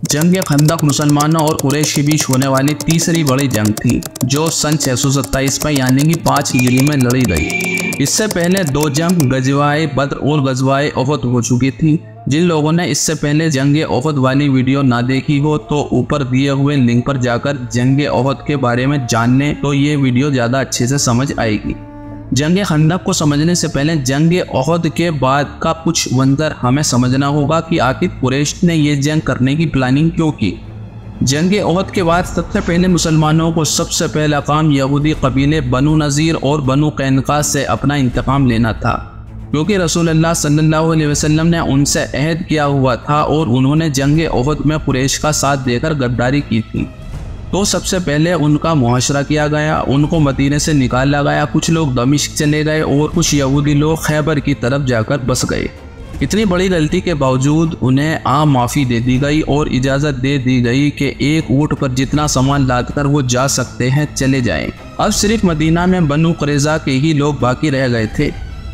जंग खंदक मुसलमानों और कुरैश के बीच होने वाली तीसरी बड़ी जंग थी, जो सन 627 में यानी कि 5 हिजरी में लड़ी गई। इससे पहले 2 जंग गजवाए बद्र और गजवाए उहद हो चुकी थी। जिन लोगों ने इससे पहले जंग उहद वाली वीडियो ना देखी हो तो ऊपर दिए हुए लिंक पर जाकर जंग उहद के बारे में जानने तो ये वीडियो ज़्यादा अच्छे से समझ आएगी। जंग खंदक को समझने से पहले जंग उहद के बाद का कुछ मंजर हमें समझना होगा कि आखिर कुरैश ने ये जंग करने की प्लानिंग क्यों की। जंग उहद के बाद सबसे पहले मुसलमानों को सबसे पहला काम यहूदी कबीले बनु नज़ीर और बनु कैनुका से अपना इंतकाम लेना था, क्योंकि रसूलुल्लाह सल्लल्लाहु अलैहि वसल्लम ने उनसे अहद किया हुआ था और उन्होंने जंग उहद में कुरैश का साथ देकर गद्दारी की थी। तो सबसे पहले उनका मुहाशरा किया गया, उनको मदीने से निकाला गया, कुछ लोग दमिश्क चले गए और कुछ यहूदी लोग खैबर की तरफ जाकर बस गए। इतनी बड़ी गलती के बावजूद उन्हें आम माफ़ी दे दी गई और इजाज़त दे दी गई कि एक ऊँट पर जितना सामान लादकर वो जा सकते हैं चले जाएं। अब सिर्फ मदीना में बनु कुरैज़ा के ही लोग बाकी रह गए थे।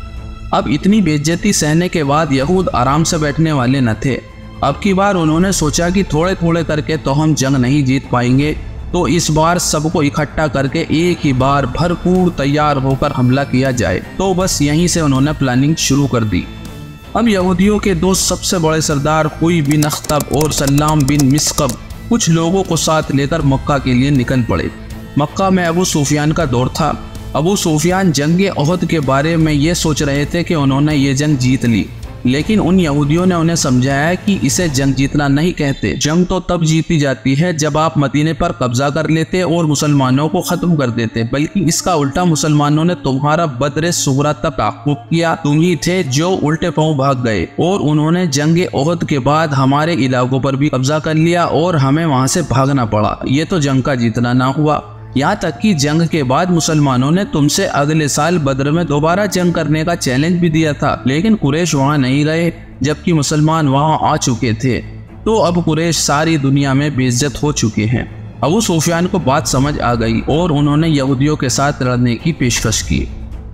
अब इतनी बेइज्जती सहने के बाद यहूद आराम से बैठने वाले न थे। अब की बार उन्होंने सोचा कि थोड़े थोड़े करके तो हम जंग नहीं जीत पाएंगे, तो इस बार सबको इकट्ठा करके एक ही बार भरपूर तैयार होकर हमला किया जाए। तो बस यहीं से उन्होंने प्लानिंग शुरू कर दी। अब यहूदियों के 2 सबसे बड़े सरदार हुई बिन अख्तब और सल्लाम बिन मिस्कब कुछ लोगों को साथ लेकर मक्का के लिए निकल पड़े। मक्का में अबू सुफियान का दौर था। अबू सुफियान जंग उहद के बारे में ये सोच रहे थे कि उन्होंने ये जंग जीत ली, लेकिन उन यहूदियों ने उन्हें समझाया कि इसे जंग जीतना नहीं कहते। जंग तो तब जीती जाती है जब आप मदीने पर कब्जा कर लेते और मुसलमानों को ख़त्म कर देते, बल्कि इसका उल्टा मुसलमानों ने तुम्हारा बद्र सुगरा तक ताक़ुब किया। तुम ही थे जो उल्टे पांव भाग गए और उन्होंने जंग उहद के बाद हमारे इलाकों पर भी कब्जा कर लिया और हमें वहाँ से भागना पड़ा। ये तो जंग का जीतना ना हुआ। यहाँ तक कि जंग के बाद मुसलमानों ने तुमसे अगले साल बद्र में दोबारा जंग करने का चैलेंज भी दिया था, लेकिन कुरैश वहाँ नहीं गए, जबकि मुसलमान वहाँ आ चुके थे। तो अब कुरैश सारी दुनिया में बेइज्जत हो चुके हैं। अबू सुफियान को बात समझ आ गई और उन्होंने यहूदियों के साथ लड़ने की पेशकश की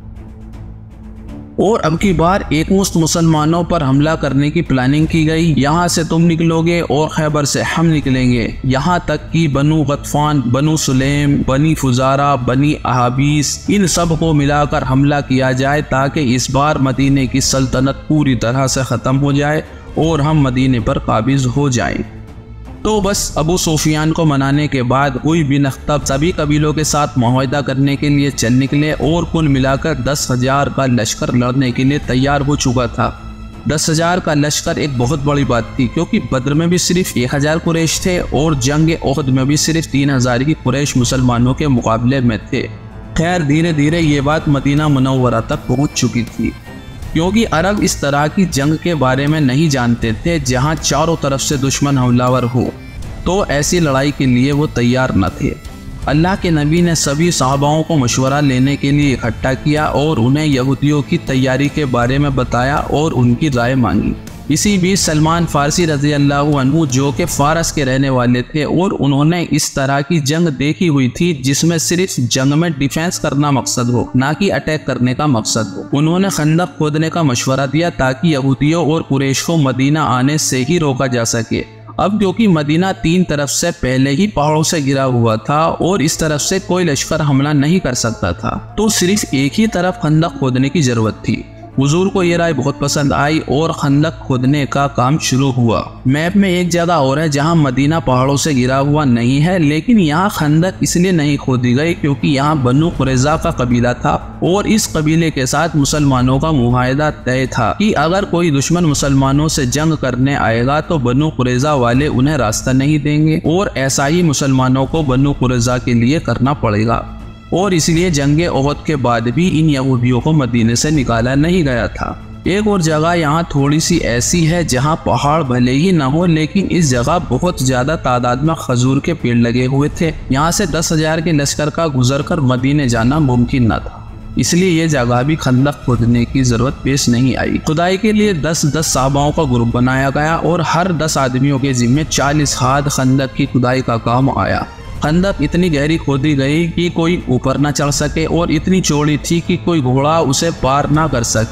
और अब की बार एकमुश्त मुसलमानों पर हमला करने की प्लानिंग की गई। यहाँ से तुम निकलोगे और खैबर से हम निकलेंगे, यहाँ तक कि बनु गतफान, बनु सुलेम, बनी फुजारा, बनी अहाबीस, इन सब को मिलाकर हमला किया जाए ताकि इस बार मदीने की सल्तनत पूरी तरह से ख़त्म हो जाए और हम मदीने पर काबिज हो जाएं। तो बस अबू सुफियान को मनाने के बाद हुई बिन अख्तब सभी कबीलों के साथ मुआहदा करने के लिए चल निकले और कुल मिलाकर 10,000 का लश्कर लड़ने के लिए तैयार हो चुका था। 10,000 का लश्कर एक बहुत बड़ी बात थी, क्योंकि बद्र में भी सिर्फ 1,000 कुरैश थे और जंग उहद में भी सिर्फ 3,000 ही कुरैश मुसलमानों के मुकाबले में थे। खैर धीरे धीरे ये बात मदीना मुनव्वरा तक पहुँच चुकी थी, क्योंकि अरब इस तरह की जंग के बारे में नहीं जानते थे जहां चारों तरफ से दुश्मन हमलावर हो, तो ऐसी लड़ाई के लिए वो तैयार न थे। अल्लाह के नबी ने सभी सहाबाओं को मशवरा लेने के लिए इकट्ठा किया और उन्हें यहूदियों की तैयारी के बारे में बताया और उनकी राय मांगी। इसी बीच सलमान फारसी रज़ी अल्लाहु अन्हु, जो कि फारस के रहने वाले थे और उन्होंने इस तरह की जंग देखी हुई थी जिसमें सिर्फ जंग में डिफेंस करना मकसद हो, ना कि अटैक करने का मकसद हो, उन्होंने खंदक खोदने का मशवरा दिया ताकि यहूदियों और कुरैश को मदीना आने से ही रोका जा सके। अब क्योंकि मदीना 3 तरफ से पहले ही पहाड़ों से घिरा हुआ था और इस तरफ से कोई लश्कर हमला नहीं कर सकता था, तो सिर्फ एक ही तरफ खंदक खोदने की जरूरत थी। हुजूर को ये राय बहुत पसंद आई और खंदक खोदने का काम शुरू हुआ। मैप में एक जगह और है जहां मदीना पहाड़ों से घिरा हुआ नहीं है, लेकिन यहां खंदक इसलिए नहीं खोदी गई क्योंकि यहां बनु कुरैज़ा का कबीला था और इस कबीले के साथ मुसलमानों का मुआहदा तय था कि अगर कोई दुश्मन मुसलमानों से जंग करने आएगा तो बनु कुरैज़ा वाले उन्हें रास्ता नहीं देंगे और ऐसा ही मुसलमानों को बनु कुरैज़ा के लिए करना पड़ेगा। और इसलिए जंग उहद के बाद भी इन यहूदियों को मदीने से निकाला नहीं गया था। एक और जगह यहाँ थोड़ी सी ऐसी है जहाँ पहाड़ भले ही न हो, लेकिन इस जगह बहुत ज़्यादा तादाद में खजूर के पेड़ लगे हुए थे। यहाँ से 10,000 के लश्कर का गुजर कर मदीने जाना मुमकिन न था, इसलिए ये जगह भी खंदक खोदने की जरूरत पेश नहीं आई। खुदाई के लिए 10-10 साहबाओं का ग्रुप बनाया गया और हर 10 आदमियों के जिम्मे 40 हाथ खंदक की खुदाई का काम आया। खंदक इतनी गहरी खोदी गई कि कोई ऊपर ना चढ़ सके और इतनी चौड़ी थी कि कोई घोड़ा उसे पार ना कर सके।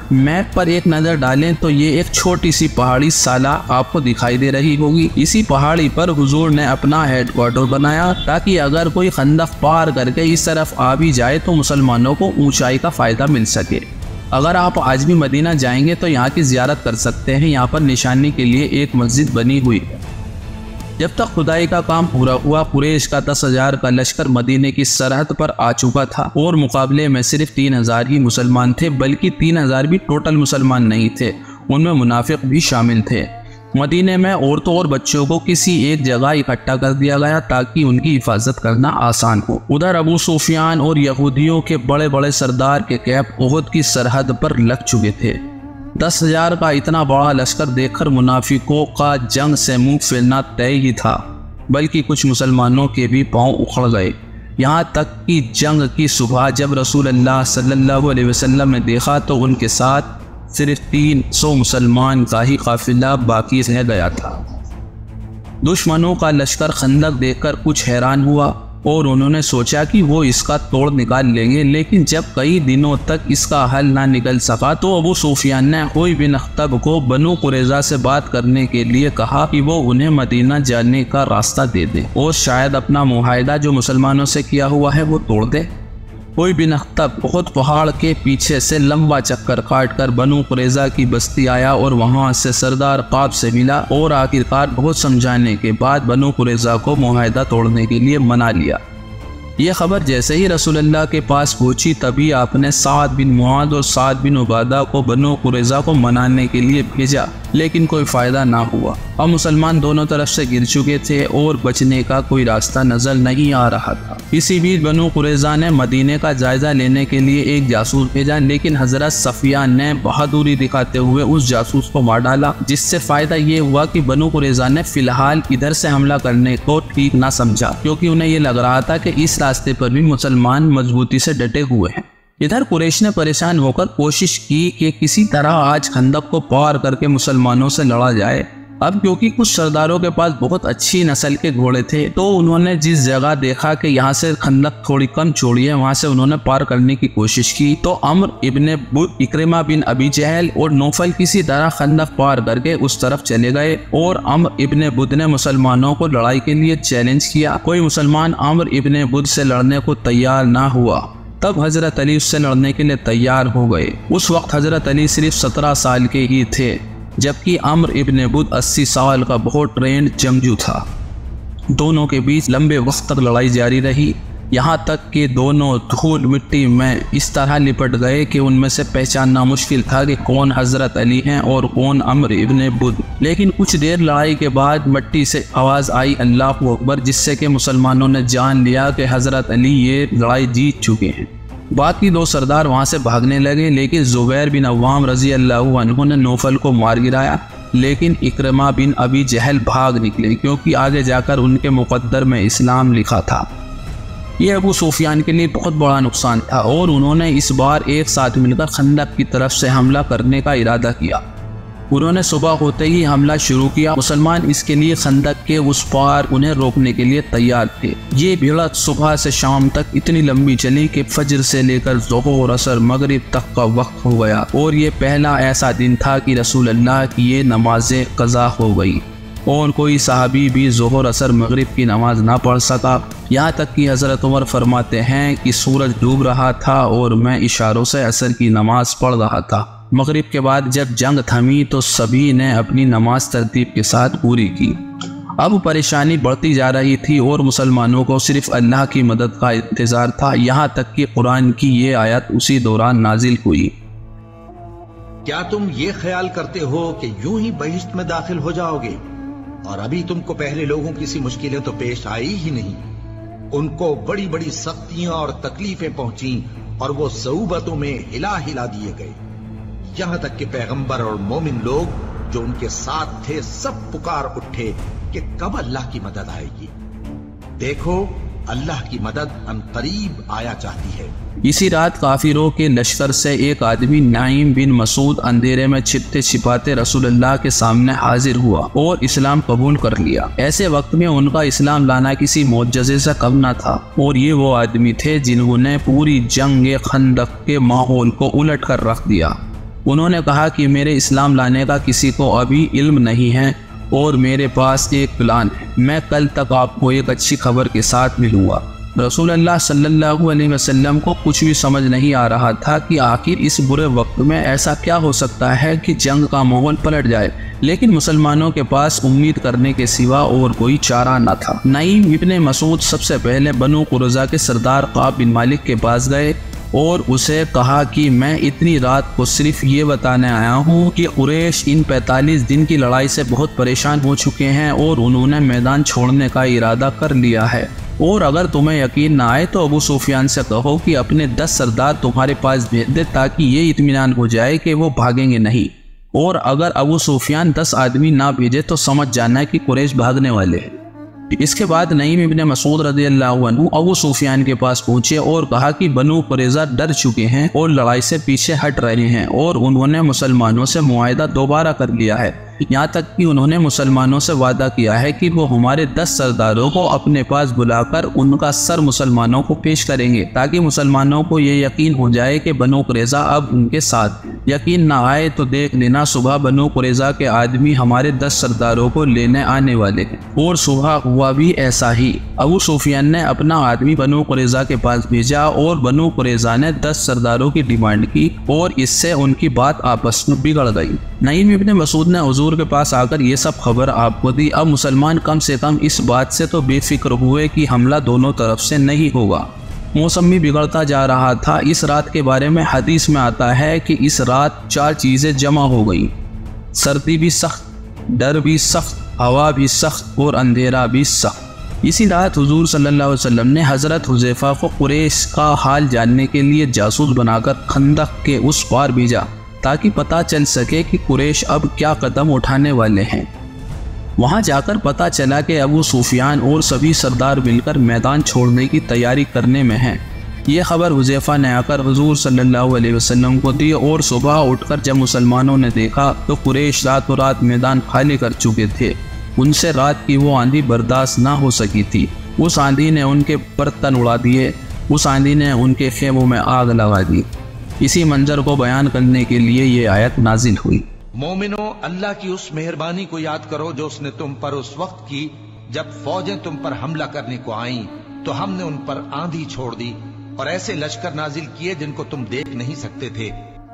मैप पर एक नज़र डालें तो ये एक छोटी सी पहाड़ी साला आपको दिखाई दे रही होगी। इसी पहाड़ी पर हुजूर ने अपना हेडक्वार्टर बनाया ताकि अगर कोई खंदक पार करके इस तरफ आ भी जाए तो मुसलमानों को ऊंचाई का फ़ायदा मिल सके। अगर आप आज भी मदीना जाएंगे तो यहाँ की ज़ियारत कर सकते हैं। यहाँ पर निशानी के लिए एक मस्जिद बनी हुई है। जब तक खुदाई का काम पूरा हुआ, कुरैश का 10,000 का लश्कर मदीने की सरहद पर आ चुका था और मुकाबले में सिर्फ 3,000 ही मुसलमान थे, बल्कि 3,000 भी टोटल मुसलमान नहीं थे, उनमें मुनाफिक भी शामिल थे। मदीने में औरतों और बच्चों को किसी एक जगह इकट्ठा कर दिया गया ताकि उनकी हिफाजत करना आसान हो। उधर अबू सुफियान और यहूदियों के बड़े बड़े सरदार के कैंप उहद की सरहद पर लग चुके थे। 10,000 का इतना बड़ा लश्कर देखकर मुनाफिकों का जंग से मुंह फेरना तय ही था, बल्कि कुछ मुसलमानों के भी पांव उखड़ गए। यहाँ तक कि जंग की सुबह जब रसूलुल्लाह सल्लल्लाहु अलैहि वसल्लम ने देखा तो उनके साथ सिर्फ 300 मुसलमान का ही काफिला बाकी रह गया था। दुश्मनों का लश्कर खंदक देखकर कुछ हैरान हुआ और उन्होंने सोचा कि वो इसका तोड़ निकाल लेंगे, लेकिन जब कई दिनों तक इसका हल ना निकल सका तो अबू सुफियान ने हुई बिन अख्तब को बनु कुरैज़ा से बात करने के लिए कहा कि वो उन्हें मदीना जाने का रास्ता दे दे और शायद अपना मुआहदा जो मुसलमानों से किया हुआ है वो तोड़ दे। हुई बिन अख्तब बहुत पहाड़ के पीछे से लंबा चक्कर काट कर बनु कुरैज़ा की बस्ती आया और वहां से सरदार काब से मिला और आखिरकार बहुत समझाने के बाद बनु कुरैज़ा को मुआहदा तोड़ने के लिए मना लिया। यह खबर जैसे ही रसूलुल्लाह के पास पहुंची तभी आपने साद बिन मुआद और साद बिन उबादा को बनु कुरैज़ा को मनाने के लिए भेजा, लेकिन कोई फ़ायदा ना हुआ। अब मुसलमान दोनों तरफ से गिर चुके थे और बचने का कोई रास्ता नजर नहीं आ रहा था। इसी बीच बनु कुरैज़ा ने मदीने का जायजा लेने के लिए एक जासूस भेजा, लेकिन हजरत सफिया ने बहादुरी दिखाते हुए उस जासूस को मार डाला, जिससे फ़ायदा ये हुआ कि बनु कुरैज़ा ने फिलहाल इधर से हमला करने को ठीक ना समझा, क्योंकि उन्हें ये लग रहा था कि इस रास्ते पर भी मुसलमान मजबूती से डटे हुए हैं। इधर कुरैश ने परेशान होकर कोशिश की कि किसी तरह आज खंदक को पार करके मुसलमानों से लड़ा जाए। अब क्योंकि कुछ सरदारों के पास बहुत अच्छी नस्ल के घोड़े थे तो उन्होंने जिस जगह देखा कि यहाँ से खंदक थोड़ी कम चौड़ी है, वहाँ से उन्होंने पार करने की कोशिश की। तो अम्र इब्ने बुद, इक्रिमा बिन अबी जहल और नौफल किसी तरह खंदक पार करके उस तरफ चले गए और अम्र इब्ने बुद ने मुसलमानों को लड़ाई के लिए चैलेंज किया। कोई मुसलमान अम्र इब्ने बुद से लड़ने को तैयार ना हुआ। तब हजरत अली उससे लड़ने के लिए तैयार हो गए। उस वक्त हजरत अली सिर्फ 17 साल के ही थे, जबकि अम्र इब्ने बुद 80 साल का बहुत ट्रेंड जंगजू था। दोनों के बीच लंबे वक्त तक लड़ाई जारी रही, यहाँ तक कि दोनों धूल मिट्टी में इस तरह लिपट गए कि उनमें से पहचानना मुश्किल था कि कौन हजरत अली हैं और कौन अम्र इब्ने बुद। लेकिन कुछ देर लड़ाई के बाद मिट्टी से आवाज़ आई अल्लाहु अकबर, जिससे कि मुसलमानों ने जान लिया कि हजरत अली ये लड़ाई जीत चुके हैं। बाकी 2 सरदार वहाँ से भागने लगे, लेकिन ज़ुबैर बिन अव्वाम रज़ी अल्लाहु अन्हु ने नौफल को मार गिराया। लेकिन इक्रिमा बिन अबी जहल भाग निकले, क्योंकि आगे जाकर उनके मुकद्दर में इस्लाम लिखा था। ये अबू सुफियान के लिए बहुत बड़ा नुकसान था और उन्होंने इस बार एक साथ मिलकर खंदक की तरफ से हमला करने का इरादा किया। उन्होंने सुबह होते ही हमला शुरू किया। मुसलमान इसके लिए खंदक के उस पार उन्हें रोकने के लिए तैयार थे। ये भिड़ंत सुबह से शाम तक इतनी लंबी चली कि फजर से लेकर ज़ोहर, असर, मगरिब तक का वक्त हो गया और ये पहला ऐसा दिन था कि रसूलुल्लाह की ये नमाजें क़ज़ा हो गई और कोई सहाबी भी ज़ोहर, असर, मगरिब की नमाज ना पढ़ सका। यहाँ तक कि हज़रत उमर फरमाते हैं कि सूरज डूब रहा था और मैं इशारों से असर की नमाज पढ़ रहा था। मगरिब के बाद जब जंग थमी तो सभी ने अपनी नमाज तरतीब के साथ पूरी की। अब परेशानी बढ़ती जा रही थी और मुसलमानों को सिर्फ अल्लाह की मदद का इंतज़ार था। यहाँ तक कि कुरान की ये आयत उसी दौरान नाजिल हुई। क्या तुम ये ख्याल करते हो कि यूं ही बहिश्त में दाखिल हो जाओगे और अभी तुमको पहले लोगों की सी मुश्किलें तो पेश आई ही नहीं। उनको बड़ी बड़ी सख्तियां और तकलीफें पहुंची और वो सऊबतों में हिला हिला दिए गए। यहां तक कि पैगंबर और मोमिन लोग जो उनके साथ थे सब पुकार उठे कि कब अल्लाह की मदद आएगी। देखो अल्लाह की मदद अनकरीब आया चाहती है। इसी रात काफिरों के लश्कर से एक आदमी नाइम बिन मसूद अंधेरे में छिपते छिपाते रसूलुल्लाह के सामने हाजिर हुआ और इस्लाम कबूल कर लिया। ऐसे वक्त में उनका इस्लाम लाना किसी मोजज़े से कम न था और ये वो आदमी थे जिन्होंने पूरी जंग खंदक के माहौल को उलट कर रख दिया। उन्होंने कहा कि मेरे इस्लाम लाने का किसी को अभी इल्म नहीं है और मेरे पास एक प्लान है, मैं कल तक आपको एक अच्छी खबर के साथ मिलूंगा। रसूलुल्लाह सल्लल्लाहु अलैहि वसल्लम को कुछ भी समझ नहीं आ रहा था कि आखिर इस बुरे वक्त में ऐसा क्या हो सकता है कि जंग का माहौल पलट जाए, लेकिन मुसलमानों के पास उम्मीद करने के सिवा और कोई चारा न था। नईम इब्ने मसूद सबसे पहले बनु कुरज़ा के सरदार काब बिन मालिक के पास गए और उसे कहा कि मैं इतनी रात को सिर्फ ये बताने आया हूँ कि कुरैश इन 45 दिन की लड़ाई से बहुत परेशान हो चुके हैं और उन्होंने मैदान छोड़ने का इरादा कर लिया है, और अगर तुम्हें यकीन ना आए तो अबू सुफियान से कहो कि अपने 10 सरदार तुम्हारे पास भेज दे ताकि ये इत्मीनान हो जाए कि वो भागेंगे नहीं, और अगर अबू सुफियान 10 आदमी ना भेजे तो समझ जाना है कि कुरैश भागने वाले हैं। इसके बाद नईम इब्ने मसूद रज़ियल्लाहु अन्हु अबू सुफियान के पास पहुंचे और कहा कि बनु कुरैज़ा डर चुके हैं और लड़ाई से पीछे हट रहे हैं और उन्होंने मुसलमानों से मुआहदा दोबारा कर लिया है। यहाँ तक कि उन्होंने मुसलमानों से वादा किया है कि वो हमारे 10 सरदारों को अपने पास बुलाकर उनका सर मुसलमानों को पेश करेंगे ताकि मुसलमानों को ये यकीन हो जाए कि बनु कुरैज़ा अब उनके साथ। यकीन ना आए तो देख लेना सुबह बनु कुरैज़ा के आदमी हमारे 10 सरदारों को लेने आने वाले हैं। और सुबह हुआ भी ऐसा ही। अबू सुफियान ने अपना आदमी बनु कुरैज़ा के पास भेजा और बनु कुरैज़ा ने 10 सरदारों की डिमांड की और इससे उनकी बात आपस में बिगड़ गई। नईम इब्ने मसूद ने हुजूर के पास आकर ये सब खबर आपको दी। अब मुसलमान कम से कम इस बात से तो बेफिक्र हुए कि हमला दोनों तरफ से नहीं होगा। मौसम भी बिगड़ता जा रहा था। इस रात के बारे में हदीस में आता है कि इस रात 4 चीज़ें जमा हो गई, सर्दी भी सख्त, डर भी सख्त, हवा भी सख्त और अंधेरा भी सख्त। इसी रात हुजूर सल्लल्लाहु अलैहि वसल्लम ने हज़रत हुज़ैफा को कुरैश का हाल जानने के लिए जासूस बनाकर खंदक के उस पार भेजा ताकि पता चल सके कि कुरैश अब क्या कदम उठाने वाले हैं। वहां जाकर पता चला कि अबू सुफियान और सभी सरदार मिलकर मैदान छोड़ने की तैयारी करने में हैं। ये खबर हुज़ैफा ने आकर हुजूर सल्लल्लाहु अलैहि वसल्लम को दी और सुबह उठकर जब मुसलमानों ने देखा तो कुरैश रातों रात मैदान खाली कर चुके थे। उनसे रात की वो आंधी बर्दाश्त ना हो सकी थी। उस आंधी ने उनके बर्तन उड़ा दिए, उस आंधी ने उनके खेमों में आग लगा दी। इसी मंजर को बयान करने के लिए ये आयत नाजिल हुई। मोमिनो, अल्लाह की उस मेहरबानी को याद करो जो उसने तुम पर उस वक्त की जब फौजें तुम पर हमला करने को आईं तो हमने उन पर आंधी छोड़ दी और ऐसे लश्कर नाजिल किए जिनको तुम देख नहीं सकते थे।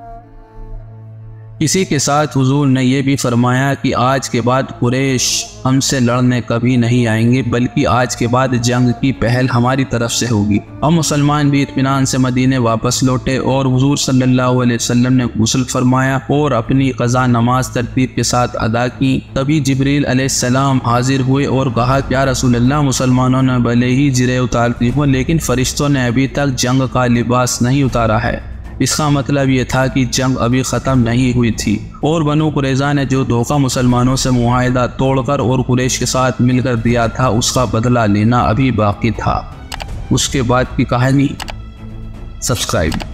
इसी के साथ हुजूर ने यह भी फरमाया कि आज के बाद कुरैश हमसे लड़ने कभी नहीं आएंगे, बल्कि आज के बाद जंग की पहल हमारी तरफ से होगी। और मुसलमान भी इत्मीनान से मदीने वापस लौटे और हुजूर सल्लल्लाहु अलैहि वसल्लम ने गुस्ल फरमाया और अपनी क़ज़ा नमाज तरतीब के साथ अदा की। तभी जिब्रील अलैहिस्सलाम हाजिर हुए और कहा, या रसूलल्लाह, मुसलमानों ने भले ही जिरे उतार दी हो लेकिन फरिश्तों ने अभी तक जंग का लिबास नहीं उतारा है। इसका मतलब ये था कि जंग अभी ख़त्म नहीं हुई थी और बनु कुरैज़ा ने जो धोखा मुसलमानों से मुआहदा तोड़कर और कुरैश के साथ मिलकर दिया था उसका बदला लेना अभी बाकी था। उसके बाद की कहानी सब्सक्राइब।